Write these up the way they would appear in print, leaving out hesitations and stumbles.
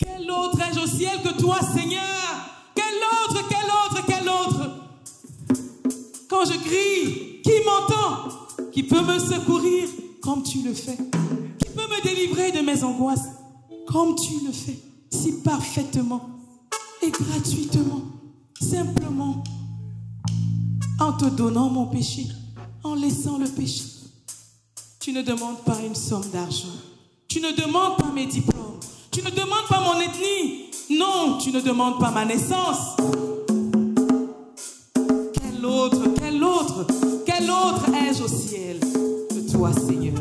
Quel autre ai-je au ciel que toi, Seigneur? Quel autre, quel autre, quel autre? Quand je crie, qui m'entend? Qui peut me secourir comme tu le fais? Qui peut me délivrer de mes angoisses comme tu le fais, si parfaitement et gratuitement, simplement, en te donnant mon péché, en laissant le péché. Tu ne demandes pas une somme d'argent. Tu ne demandes pas mes diplômes. Tu ne demandes pas mon ethnie. Non, tu ne demandes pas ma naissance. Quel autre, quel autre, quel autre ai-je au ciel que toi, Seigneur?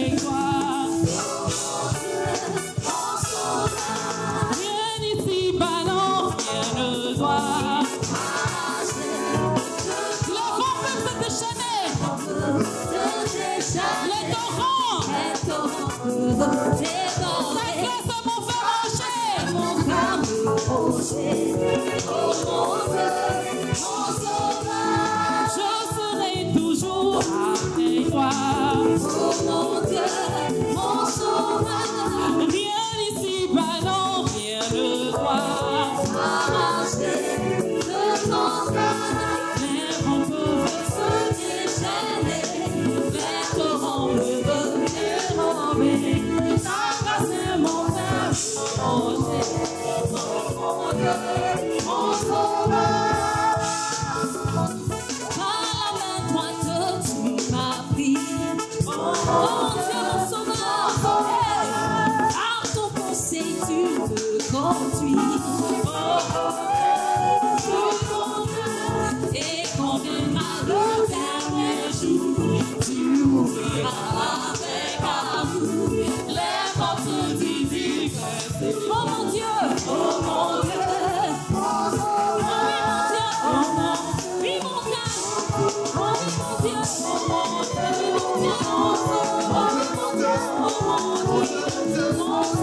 et gloire. Rien ici, bah non, rien ne doit. Le vent peut se déchaîner. Les torrents. Ta grâce m'ont fait rocher. Je serai toujours à tes gloires. Rien ici, bah non, rien ne doit. Les vents peuvent se déchaîner, les torrents peuvent dérober. Ta grâce est mon frère, mon sauveur. Par la main droite, tu m'as pris. Oh mon Dieu, mon sauveur. Par ton conseil, tu me conduis. Et quand viendra le dernier jour, tu ouvriras avec amour les portes divines. Oh mon Dieu, oh mon Dieu, oh mon Dieu, oh mon Dieu, oui mon Dieu, oh mon Dieu, oh mon Dieu, oh mon Dieu, oh mon Dieu, oh mon Dieu,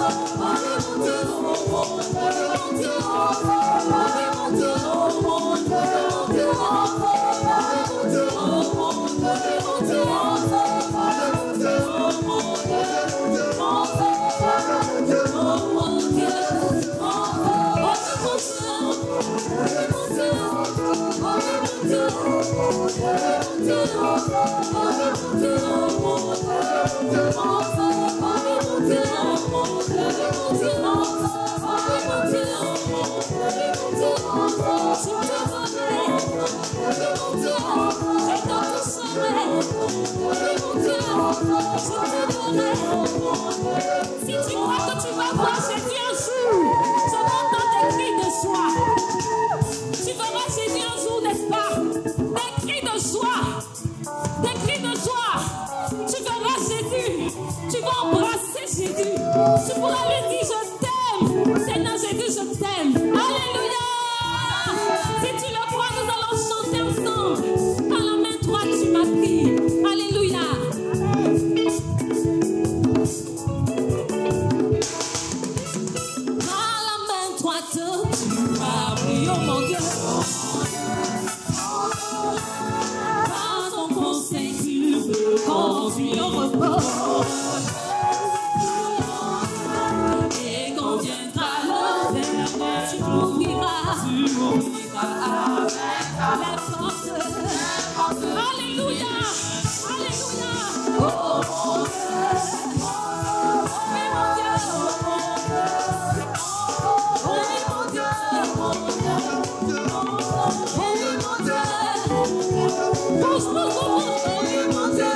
si tu crois que tu vas voir Jésus un jour, je m'entends des cris de joie. Tu verras Jésus un jour, n'est-ce pas? Des cris de joie. Des cris de joie. Tu verras Jésus. Tu vas embrasser Jésus. Tu pourras lui dire je t'aime. Seigneur Jésus, je t'aime. Alléluia. Si tu le crois, nous allons chanter ensemble. Par la main droite, tu m'as pris. Alléluia. Par la main droite, tu m'as pris. Oh mon Dieu. Par ton conseil, tu me conduis au repos. Et quand viendra le dernier, tu m'ouvriras les portes. Alléluia, alléluia. Oh mon Dieu, oui mon Dieu, oui mon Dieu, oui mon Dieu. Pousse, pousse, pousse, oui mon Dieu,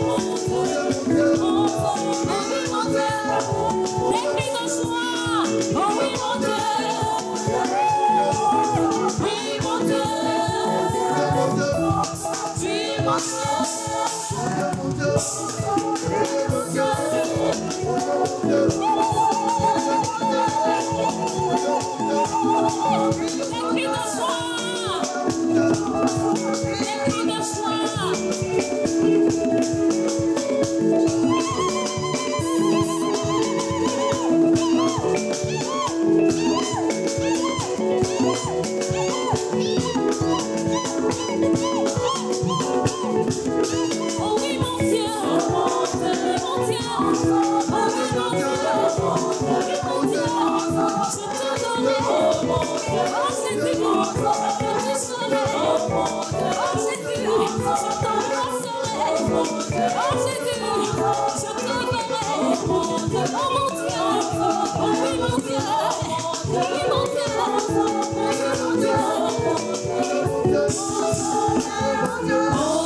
oui mon Dieu. Des cris de joie, oh oui mon Dieu. Oui mon Dieu, oui mon Oh